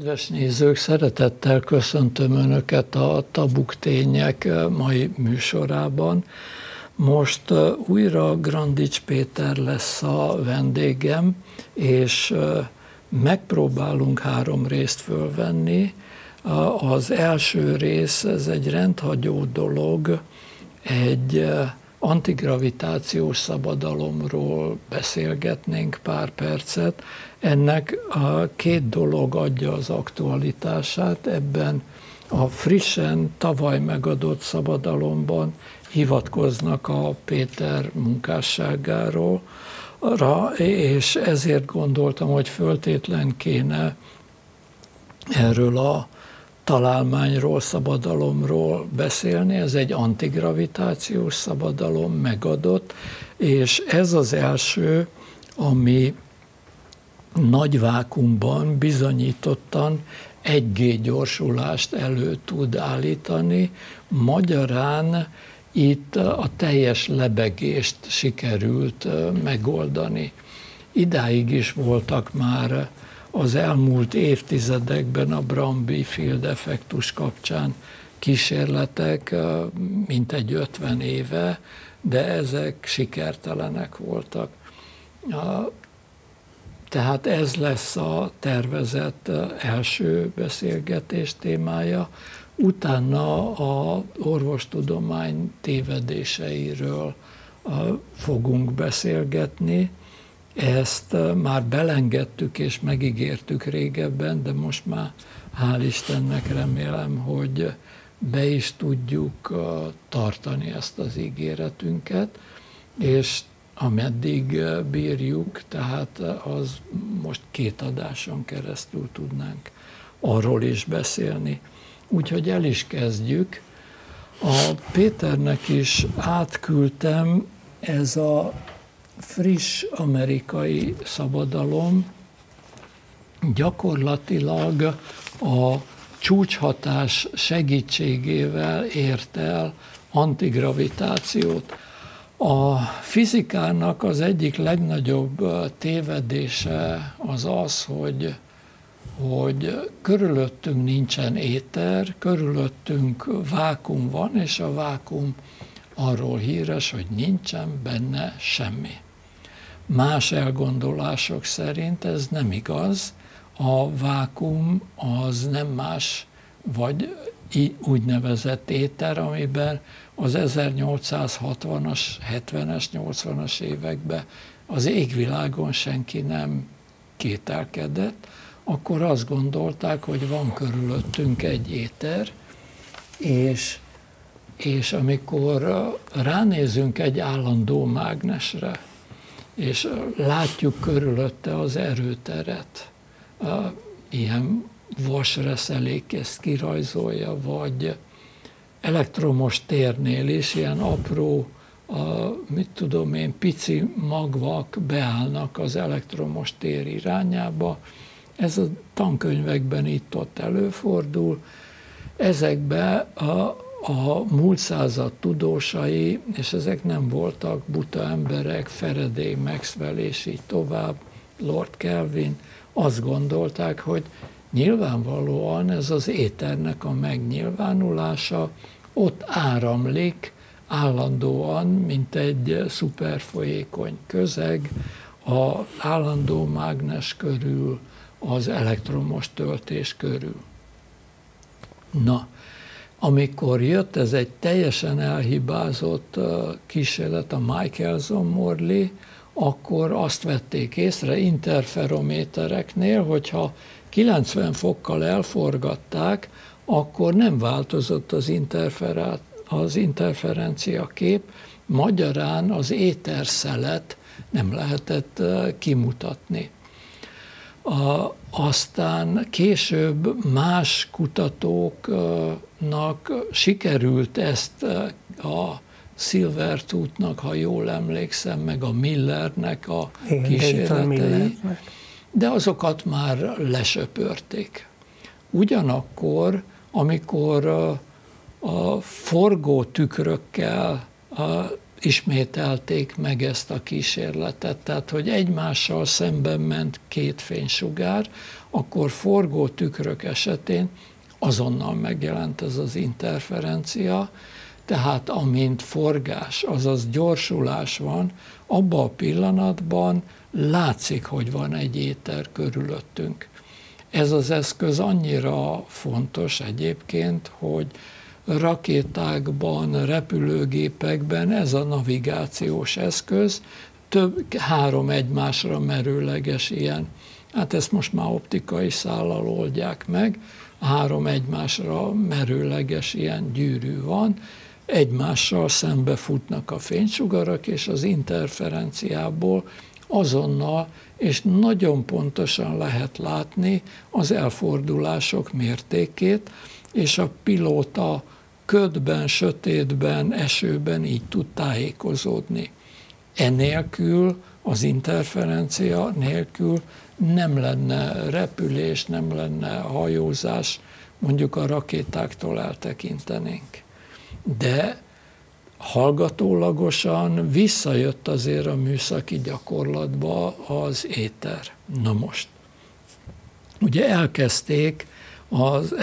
Kedves nézők, szeretettel köszöntöm Önöket a Tabuk Tények mai műsorában. Most újra Grandics Péter lesz a vendégem, és megpróbálunk 3 részt fölvenni. Az első rész, ez egy rendhagyó dolog, egy antigravitációs szabadalomról beszélgetnénk pár percet. Ennek a 2 dolog adja az aktualitását. Ebben a frissen tavaly megadott szabadalomban hivatkoznak a Péter munkásságáról, és ezért gondoltam, hogy föltétlen kéne erről a találmányról, szabadalomról beszélni. Ez egy antigravitációs szabadalom, megadott, és ez az első, ami nagy vákuumban bizonyítottan 1G gyorsulást elő tud állítani. Magyarán itt a teljes lebegést sikerült megoldani. Idáig is voltak már az elmúlt évtizedekben a Brambly-Field effektus kapcsán kísérletek, mintegy 50 éve, de ezek sikertelenek voltak. Tehát ez lesz a tervezett első beszélgetés témája. Utána az orvostudomány tévedéseiről fogunk beszélgetni. Ezt már belengedtük és megígértük régebben, de most már hál' Istennek remélem, hogy be is tudjuk tartani ezt az ígéretünket, és ameddig bírjuk, tehát az most 2 adáson keresztül tudnánk arról is beszélni. Úgyhogy el is kezdjük. A Péternek is átküldtem, ez a friss amerikai szabadalom gyakorlatilag a csúcshatás segítségével ért el antigravitációt. A fizikának az egyik legnagyobb tévedése az az, hogy körülöttünk nincsen éter, körülöttünk vákuum van, és a vákuum arról híres, hogy nincsen benne semmi. Más elgondolások szerint ez nem igaz. A vákuum az nem más, vagy úgynevezett éter, amiben az 1860-as, 70-es, 80-as években az égvilágon senki nem kételkedett, akkor azt gondolták, hogy van körülöttünk egy éter, és amikor ránézünk egy állandó mágnesre, és látjuk körülötte az erőteret, ilyen vasreszelék ezt kirajzolja, vagy elektromos térnél is ilyen apró, pici magvak beállnak az elektromos tér irányába. Ez a tankönyvekben itt-ott előfordul. Ezekben a múlt század tudósai, és ezek nem voltak buta emberek, Faraday, Maxwell és így tovább, Lord Kelvin, azt gondolták, hogy nyilvánvalóan ez az éternek a megnyilvánulása, ott áramlik állandóan, mint egy szuperfolyékony közeg, az állandó mágnes körül, az elektromos töltés körül. Na, amikor jött ez egy teljesen elhibázott kísérlet, a Michelson-Morley, akkor azt vették észre interferométereknél, hogyha 90 fokkal elforgatták, akkor nem változott az interferencia kép, magyarán az éterszelet nem lehetett kimutatni. Aztán később más kutatóknak sikerült ezt a Silvertoothnak, ha jól emlékszem, meg a Millernek a kísérletei, de azokat már lesöpörték. Ugyanakkor, amikor a forgó tükrökkel ismételték meg ezt a kísérletet, tehát hogy egymással szemben ment két fénysugár, akkor forgó tükrök esetén azonnal megjelent ez az interferencia, tehát amint forgás, azaz gyorsulás van, abban a pillanatban látszik, hogy van egy éter körülöttünk. Ez az eszköz annyira fontos egyébként, hogy rakétákban, repülőgépekben ez a navigációs eszköz, három egymásra merőleges ilyen, hát ezt most már optikai szállal oldják meg, három egymásra merőleges ilyen gyűrű van, egymással szembe futnak a fénysugarak, és az interferenciából azonnal és nagyon pontosan lehet látni az elfordulások mértékét, és a pilóta ködben, sötétben, esőben így tud tájékozódni. Enélkül, az interferencia nélkül nem lenne repülés, nem lenne hajózás, mondjuk a rakétáktól eltekintenénk. De hallgatólagosan visszajött azért a műszaki gyakorlatba az éter. Na most, ugye elkezdték az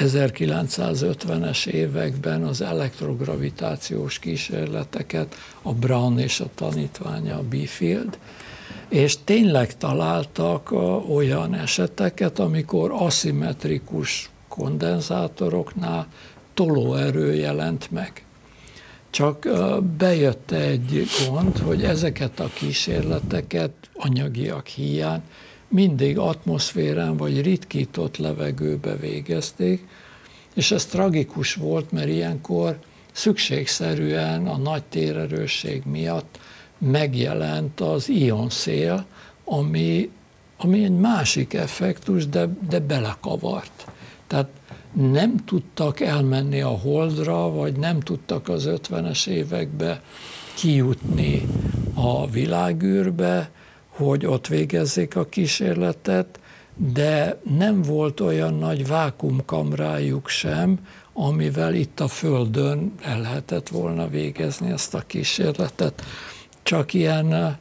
1950-es években az elektrogravitációs kísérleteket, a Brown és a tanítványa, a Bifield, és tényleg találtak olyan eseteket, amikor aszimmetrikus kondenzátoroknál tolóerő jelent meg. Csak bejött egy gond, hogy ezeket a kísérleteket anyagiak hiány mindig atmoszférán vagy ritkított levegőbe végezték, és ez tragikus volt, mert ilyenkor szükségszerűen a nagy térerősség miatt megjelent az ionszél, ami egy másik effektus, de belekavart. Tehát nem tudtak elmenni a Holdra, vagy nem tudtak az 50-es évekbe kijutni a világűrbe, hogy ott végezzék a kísérletet, de nem volt olyan nagy vákuumkamrájuk sem, amivel itt a Földön el lehetett volna végezni ezt a kísérletet. Csak ilyen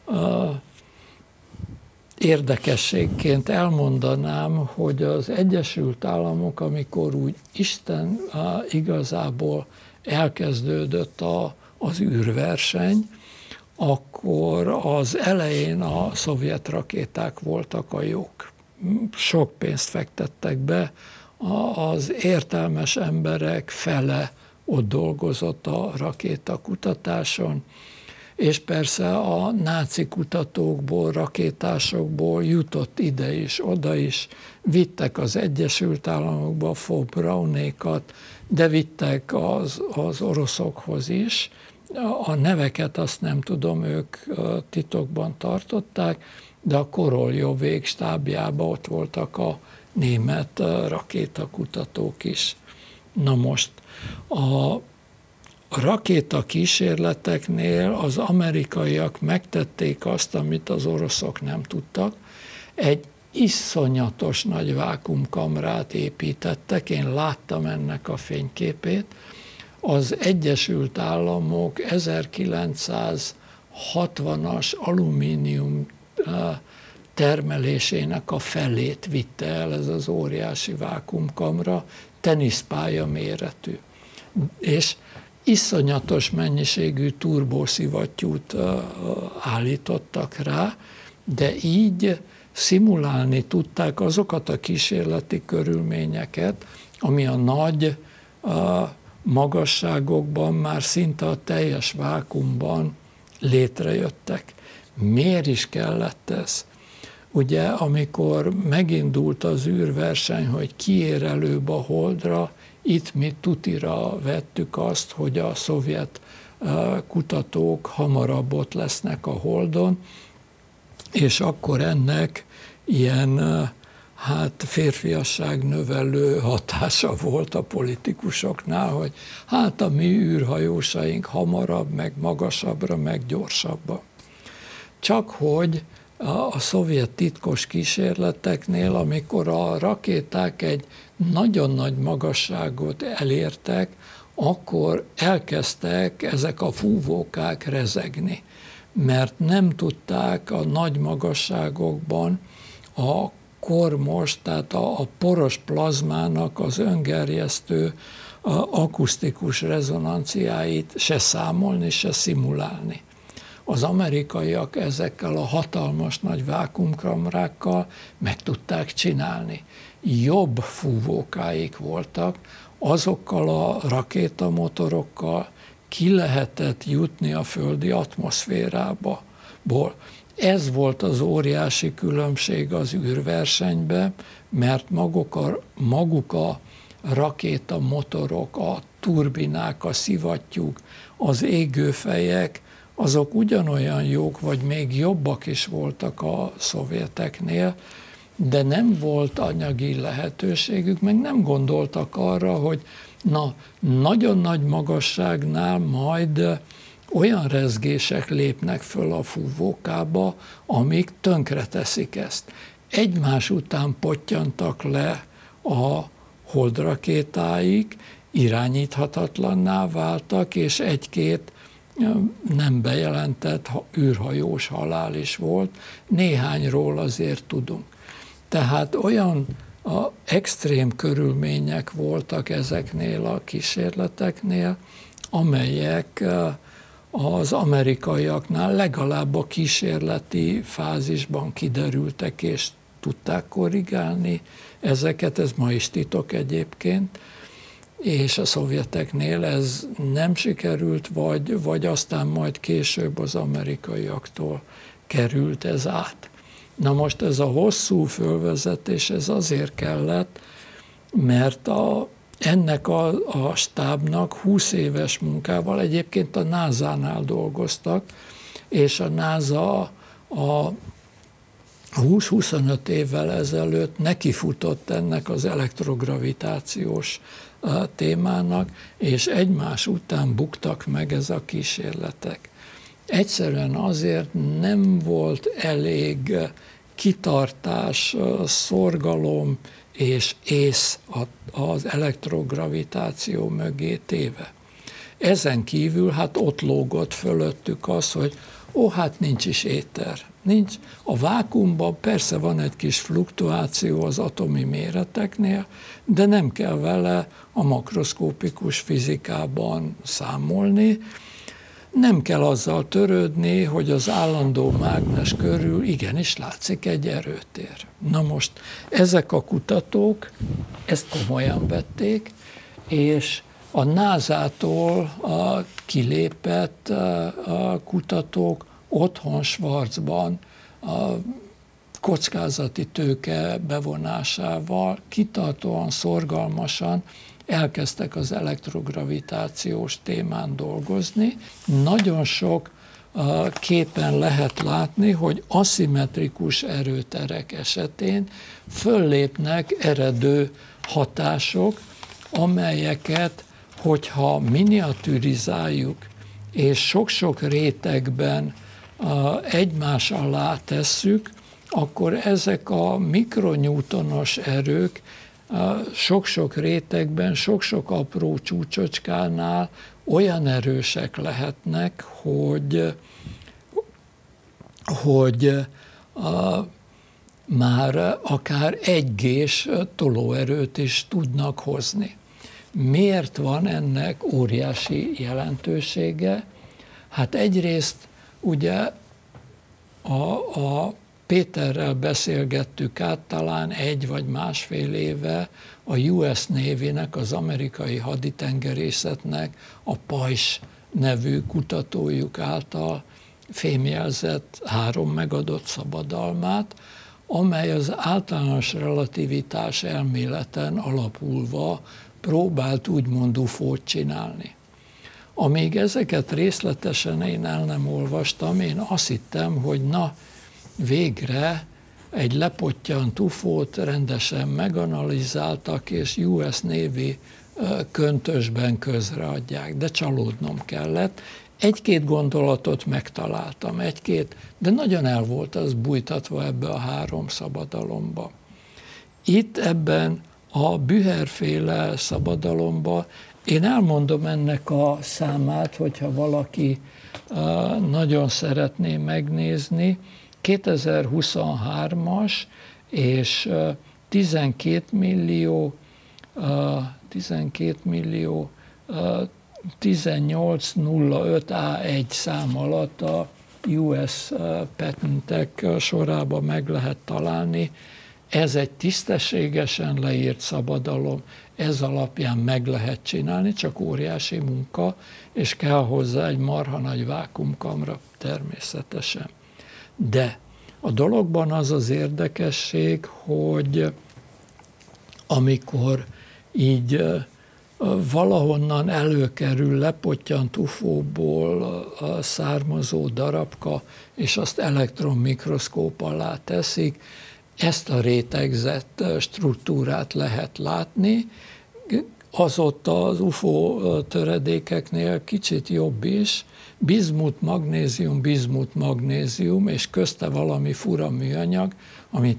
érdekességként elmondanám, hogy az Egyesült Államok, amikor úgy Isten igazából elkezdődött az űrverseny, akkor az elején a szovjet rakéták voltak a jók. Sok pénzt fektettek be, az értelmes emberek fele ott dolgozott a rakétakutatáson, és persze a náci kutatókból, rakétásokból jutott ide is, oda is, vittek az Egyesült Államokba Von Braunékat, de vittek az oroszokhoz is. A neveket azt nem tudom, ők titokban tartották, de a Koroljovvék stábjában ott voltak a német rakétakutatók is. Na most, a rakéta kísérleteknél az amerikaiak megtették azt, amit az oroszok nem tudtak. Egy iszonyatos nagy vákuumkamrát építettek, én láttam ennek a fényképét. Az Egyesült Államok 1960-as alumínium termelésének a felét vitte el ez az óriási vákuumkamra, teniszpálya méretű. És iszonyatos mennyiségű turbószivattyút állítottak rá, de így szimulálni tudták azokat a kísérleti körülményeket, ami a nagy magasságokban már szinte a teljes vákuumban létrejöttek. Miért is kellett ez? Ugye, amikor megindult az űrverseny, hogy ki ér előbb a Holdra, itt mi tutira vettük azt, hogy a szovjet kutatók hamarabb ott lesznek a Holdon, és akkor ennek ilyen férfiasság növelő hatása volt a politikusoknál, hogy hát a mi űrhajósaink hamarabb, meg magasabbra, meg gyorsabbra. Csak hogy a szovjet titkos kísérleteknél, amikor a rakéták egy nagyon nagy magasságot elértek, akkor elkezdtek ezek a fúvókák rezegni, mert nem tudták a nagy magasságokban a kormos, tehát a poros plazmának az öngerjesztő akusztikus rezonanciáit se számolni, se szimulálni. Az amerikaiak ezekkel a hatalmas nagy vákuumkamrákkal meg tudták csinálni. Jobb fúvókáik voltak, azokkal a rakétamotorokkal ki lehetett jutni a földi atmoszférából. Ez volt az óriási különbség az űrversenyben, mert maguk a rakétamotorok, a turbinák, a szivattyúk, az égőfejek, azok ugyanolyan jók, vagy még jobbak is voltak a szovjeteknél, de nem volt anyagi lehetőségük, meg nem gondoltak arra, hogy nagyon nagy magasságnál majd olyan rezgések lépnek föl a fúvókába, amik tönkreteszik ezt. Egymás után pottyantak le a holdrakétáik, irányíthatatlanná váltak, és egy-két nem bejelentett űrhajós halál is volt, néhányról azért tudunk. Tehát olyan extrém körülmények voltak ezeknél a kísérleteknél, amelyek az amerikaiaknál legalább a kísérleti fázisban kiderültek, és tudták korrigálni ezeket, ez ma is titok egyébként, és a szovjeteknél ez nem sikerült, vagy aztán majd később az amerikaiaktól került ez át. Na most ez a hosszú fölvezetés, ez azért kellett, mert ennek a stábnak 20 éves munkával, egyébként a NASA-nál dolgoztak, és a NASA a 20-25 évvel ezelőtt nekifutott ennek az elektrogravitációs témának, és egymás után buktak meg ez a kísérletek. Egyszerűen azért nem volt elég kitartás, szorgalom és ész az elektrogravitáció mögé téve. Ezen kívül hát ott lógott fölöttük az, hogy hát nincs is éter. Nincs. A vákuumban persze van egy kis fluktuáció az atomi méreteknél, de nem kell vele a makroszkópikus fizikában számolni. Nem kell azzal törődni, hogy az állandó mágnes körül igenis látszik egy erőtér. Na most ezek a kutatók ezt komolyan vették, és a NASA-tól kilépett kutatók otthon Schwarzban kockázati tőke bevonásával kitartóan, szorgalmasan elkezdtek az elektrogravitációs témán dolgozni. Nagyon sok képen lehet látni, hogy aszimmetrikus erőterek esetén föllépnek eredő hatások, amelyeket, hogyha miniaturizáljuk és sok-sok rétegben egymás alá tesszük, akkor ezek a mikronewtonos erők sok-sok rétegben, sok-sok apró csúcsocskánál olyan erősek lehetnek, hogy már akár 1G-s tolóerőt is tudnak hozni. Miért van ennek óriási jelentősége? Hát egyrészt ugye a Péterrel beszélgettük át talán 1 vagy másfél éve a US Navy-nek, az amerikai haditengerészetnek a PAIS nevű kutatójuk által fémjelzett 3 megadott szabadalmát, amely az általános relativitás elméleten alapulva próbált úgymond UFO-t csinálni. Amíg ezeket részletesen én el nem olvastam, én azt hittem, hogy végre egy lepottyant UFO-t rendesen meganalizáltak, és US Navy köntösben közreadják, de csalódnom kellett. 1-2 gondolatot megtaláltam, de nagyon el volt az bújtatva ebbe a 3 szabadalomba. Itt ebben A Büher-féle szabadalomba, én elmondom ennek a számát, hogyha valaki nagyon szeretné megnézni, 2023-as és 12 millió 1805 A1 szám alatt a US patentek sorában meg lehet találni. Ez egy tisztességesen leírt szabadalom, ez alapján meg lehet csinálni, csak óriási munka, és kell hozzá egy marha nagy vákuumkamra természetesen. De a dologban az az érdekesség, hogy amikor így valahonnan előkerül lepottyant UFO-ból származó darabka, és azt elektronmikroszkóp alá teszik, ezt a rétegzett struktúrát lehet látni, az ott az UFO töredékeknél kicsit jobb is, bizmut, magnézium, és közte valami fura műanyag, amit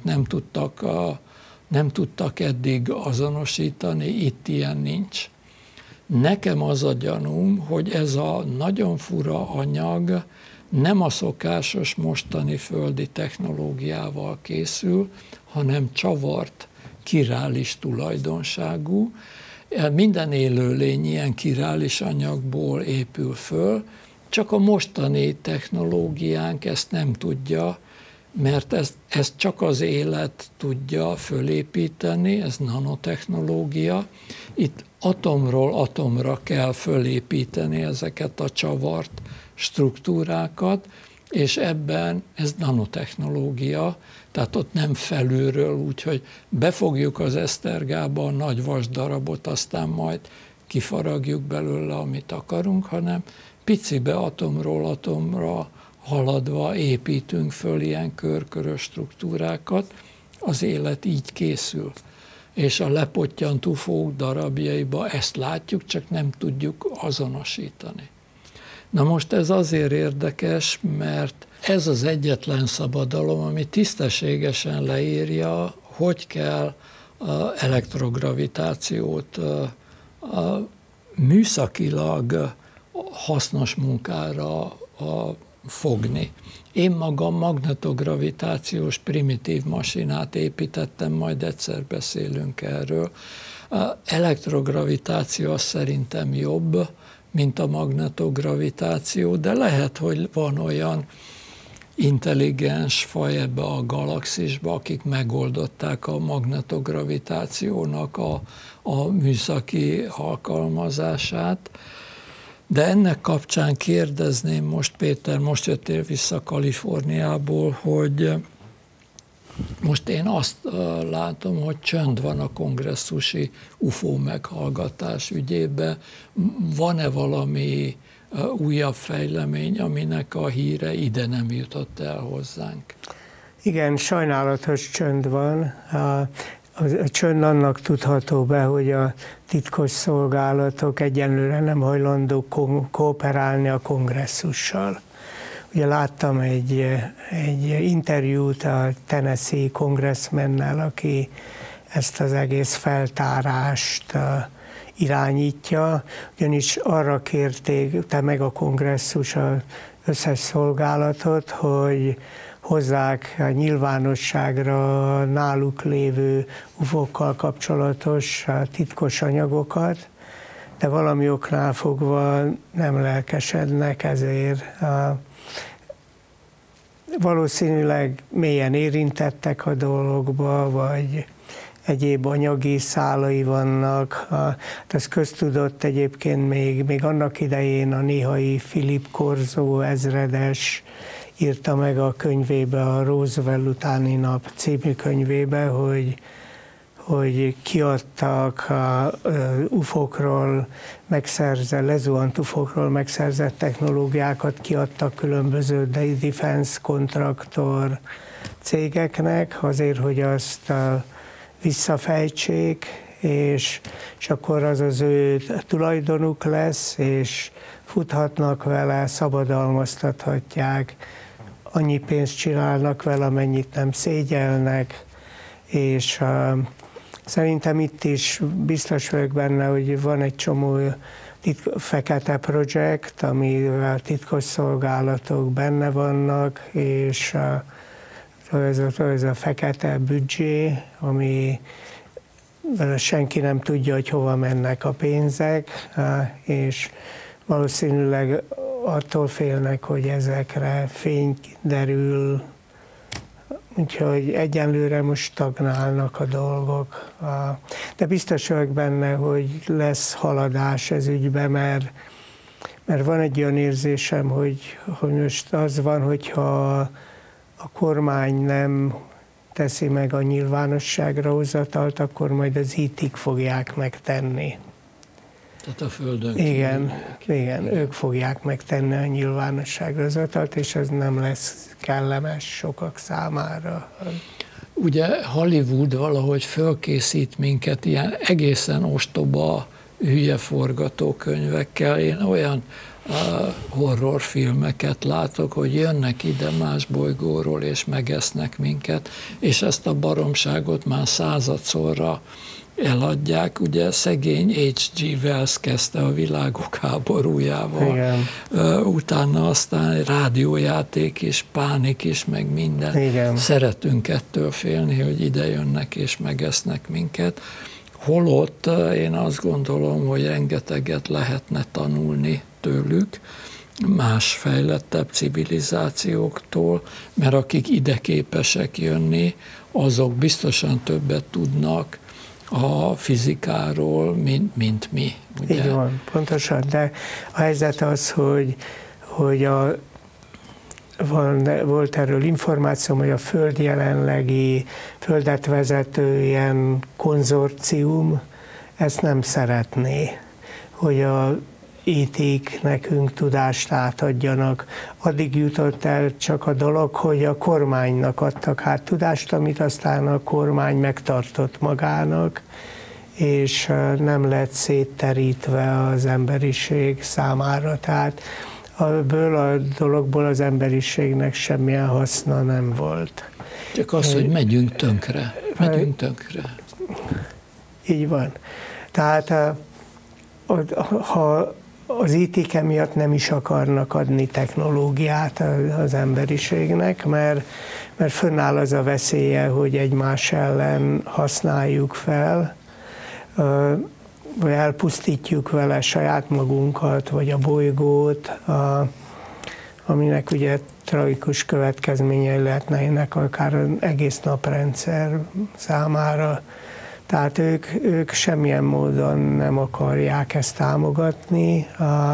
nem tudtak eddig azonosítani, itt ilyen nincs. Nekem az a gyanúm, hogy ez a nagyon fura anyag nem a szokásos mostani földi technológiával készül, hanem csavart, királis tulajdonságú. Minden élőlény ilyen királis anyagból épül föl, csak a mostani technológiánk ezt nem tudja, mert ezt csak az élet tudja fölépíteni, ez nanotechnológia. Itt atomról atomra kell fölépíteni ezeket a csavart struktúrákat, és ebben ez nanotechnológia, tehát ott nem felülről, úgyhogy befogjuk az esztergába a nagy vasdarabot, aztán majd kifaragjuk belőle, amit akarunk, hanem picibe atomról atomra haladva építünk föl ilyen körkörös struktúrákat, az élet így készül. És a lepottyant UFO-k darabjaiba ezt látjuk, csak nem tudjuk azonosítani. Na most ez azért érdekes, mert ez az egyetlen szabadalom, ami tisztességesen leírja, hogy kell elektrogravitációt műszakilag hasznos munkára fogni. Én magam magnetogravitációs primitív masinát építettem, majd egyszer beszélünk erről. Elektrogravitáció az szerintem jobb, mint a magnetogravitáció, de lehet, hogy van olyan intelligens faj ebbe a galaxisba, akik megoldották a magnetogravitációnak a műszaki alkalmazását. De ennek kapcsán kérdezném most, Péter, most jöttél vissza Kaliforniából, hogy most én azt látom, hogy csönd van a kongresszusi UFO meghallgatás ügyében. Van-e valami újabb fejlemény, aminek a híre ide nem jutott el hozzánk? Igen, sajnálatos csönd van. A csönd annak tudható be, hogy a titkos szolgálatok egyenlőre nem hajlandók kooperálni a kongresszussal. Ugye láttam egy interjút a Tennessee congressmannel, aki ezt az egész feltárást irányítja, ugyanis arra kérték meg a kongresszus az összes szolgálatot, hogy hozzák a nyilvánosságra náluk lévő UFO-kkal kapcsolatos titkos anyagokat, de valami oknál fogva nem lelkesednek ezért. Valószínűleg mélyen érintettek a dologba, vagy egyéb anyagi szálai vannak. Ez köztudott egyébként még annak idején a néhai Philip Corso ezredes írta meg a könyvébe, a Roosevelt utáni nap című könyvébe, hogy kiadtak UFO-król lezuhant UFO-król megszerzett technológiákat, kiadtak különböző defense kontraktor cégeknek azért, hogy azt visszafejtsék, és akkor az az ő tulajdonuk lesz, és futhatnak vele, szabadalmaztathatják, annyi pénzt csinálnak vele, amennyit nem szégyelnek, és Szerintem itt is biztos vagyok benne, hogy van egy csomó fekete projekt, amivel titkos szolgálatok benne vannak, és ez a fekete büdzsé, ami senki nem tudja, hogy hova mennek a pénzek, és valószínűleg attól félnek, hogy ezekre fény derül, úgyhogy egyenlőre most stagnálnak a dolgok. De biztos vagyok benne, hogy lesz haladás ez ügyben, mert van egy olyan érzésem, hogy most az van, hogyha a kormány nem teszi meg a nyilvánosságra hozatalt, akkor majd az IT-k fogják megtenni. Tehát a Földön Igen, ők fogják megtenni a nyilvánosságra hozatalt, és ez nem lesz kellemes sokak számára. Ugye Hollywood valahogy fölkészít minket ilyen egészen ostoba, hülye forgatókönyvekkel. Én olyan horrorfilmeket látok, hogy jönnek ide más bolygóról, és megesznek minket, és ezt a baromságot már századszorra eladják. Ugye szegény H.G. Wells kezdte a Világok háborújával. Igen. Utána aztán rádiójáték is, pánik is, meg minden. Igen. Szeretünk ettől félni, hogy ide jönnek és megesznek minket. Holott én azt gondolom, hogy rengeteget lehetne tanulni tőlük, más fejlettebb civilizációktól, mert akik ide képesek jönni, azok biztosan többet tudnak a fizikáról, mint mi. Ugye? Így van, pontosan, de a helyzet az, hogy volt erről információm, hogy a Föld jelenlegi földet vezető ilyen konzorcium ezt nem szeretné, hogy a IT-k nekünk tudást átadjanak. Addig jutott el csak a dolog, hogy a kormánynak adtak át tudást, amit aztán a kormány megtartott magának, és nem lett szétterítve az emberiség számára. Tehát ebből a dologból az emberiségnek semmilyen haszna nem volt. Csak az, hogy megyünk tönkre. Így van. Tehát ha az IT miatt nem is akarnak adni technológiát az emberiségnek, mert fönnáll az a veszélye, hogy egymás ellen használjuk fel, vagy elpusztítjuk vele saját magunkat, vagy a bolygót, aminek ugye tragikus következményei lehetnek akár az egész naprendszer számára. Tehát ők semmilyen módon nem akarják ezt támogatni,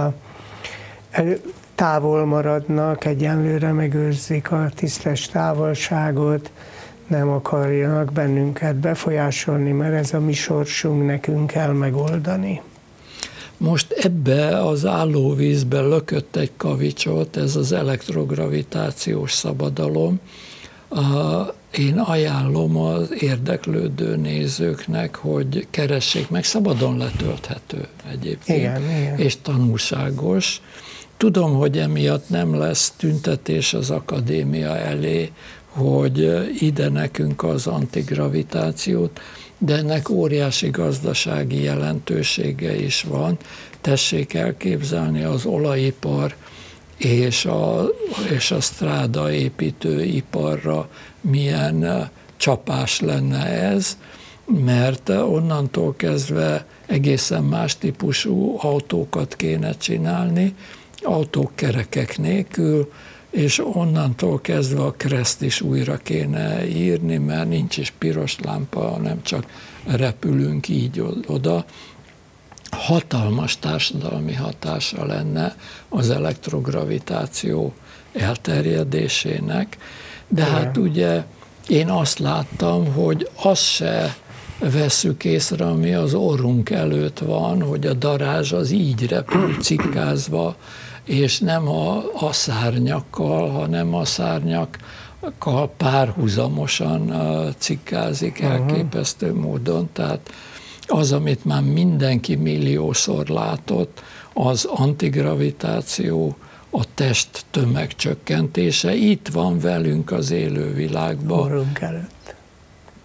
távol maradnak, egyenlőre megőrzik a tisztes távolságot, nem akarjanak bennünket befolyásolni, mert ez a mi sorsunk, nekünk kell megoldani. Most ebbe az állóvízbe lökött egy kavicsot, ez az elektrogravitációs szabadalom. Én ajánlom az érdeklődő nézőknek, hogy keressék meg, szabadon letölthető egyébként, igen. És tanulságos. Tudom, hogy emiatt nem lesz tüntetés az akadémia elé, hogy ide nekünk az antigravitációt, de ennek óriási gazdasági jelentősége is van. Tessék elképzelni az olajipar és a stráda építőiparra milyen csapás lenne ez, mert onnantól kezdve egészen más típusú autókat kéne csinálni, autók kerekek nélkül, és onnantól kezdve a kreszt is újra kéne írni, mert nincs is piros lámpa, hanem csak repülünk így oda. Hatalmas társadalmi hatása lenne az elektrogravitáció elterjedésének, de hát ugye én azt láttam, hogy azt se vesszük észre, ami az orrunk előtt van, hogy a darázs az így repül cikkázva, és nem a szárnyakkal, hanem a szárnyakkal párhuzamosan cikkázik elképesztő módon. Tehát az, amit már mindenki milliószor látott, az antigravitáció, a test tömegcsökkentése itt van velünk az élővilágban. Orrunk előtt.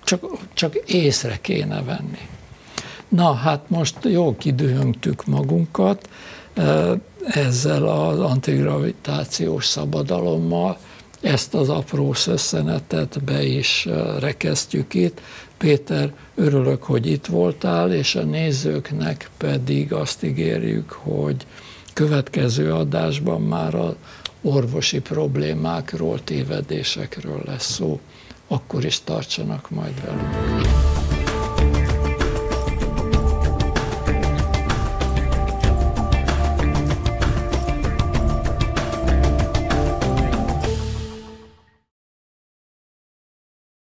csak észre kéne venni. Na, hát most jól kidühöngtük magunkat ezzel az antigravitációs szabadalommal, ezt az apró szösszenetet be is rekesztjük itt. Péter, örülök, hogy itt voltál, és a nézőknek pedig azt ígérjük, hogy következő adásban már az orvosi problémákról, tévedésekről lesz szó. Akkor is tartsanak majd velünk.